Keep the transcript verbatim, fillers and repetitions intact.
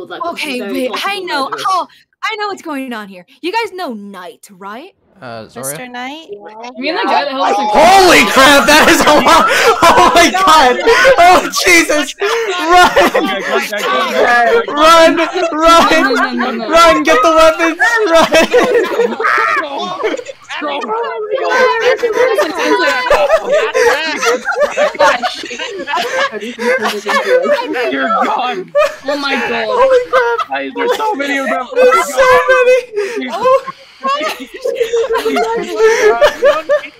feels like okay, wait, I know. Oh, I know what's going on here. You guys know Knight, right? Uh, Zoria? Mister Knight? You mean the guy that helps you? Holy crap, that is a lot! Oh my god! Oh Jesus! Run! Run! Run! Run! Get the weapons! Run! You're gone! Oh my god! Holy crap! There's so many of them! There's so many! Oh!